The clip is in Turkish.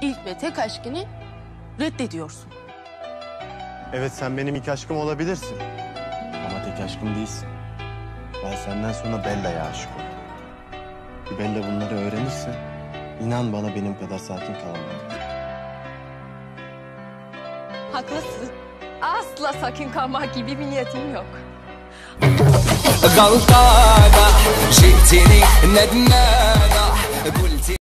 ilk ve tek aşkını reddediyorsun. Evet, sen benim ilk aşkım olabilirsin. Ama tek aşkım değilsin. Ben senden sonra Bella'ya aşık oldum. Bir Bella bunları öğrenirse inan bana benim kadar sakin kalamam. Haklısın. Asla sakin kalmak gibi bir niyetim yok. غلطانة جئتني ندمانة قلتي